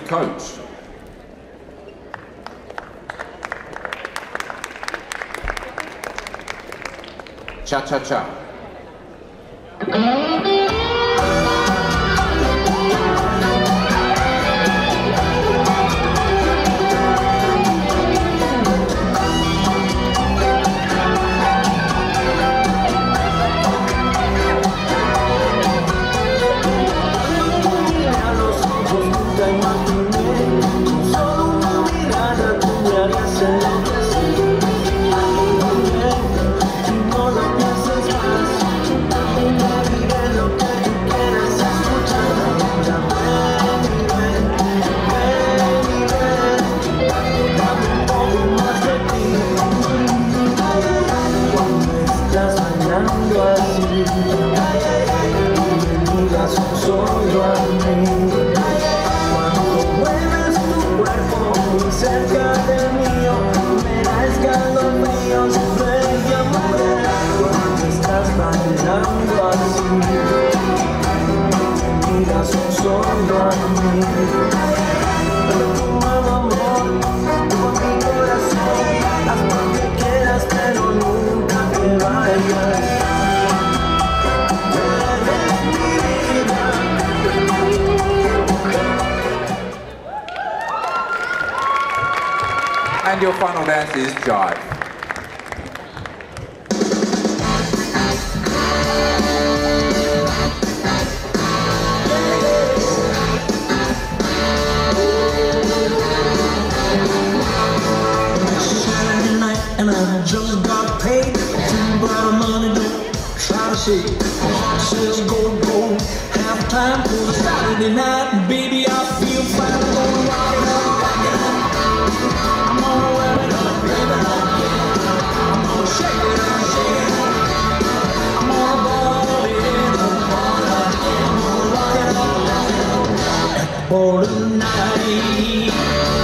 coach. Cha-cha-cha. And your final dance is jive. Saturday night and I just got paid. Too bad money don't try to shake. Heart says go, go. Half time for the Saturday night. Baby, I feel fine. I'm gonna rock it up, rock it up. I'm gonna wear it up, baby. I'm gonna shake it up, shake it up. I'm gonna ball it in the water. I'm gonna rock it up, rock it up. At the ball tonight.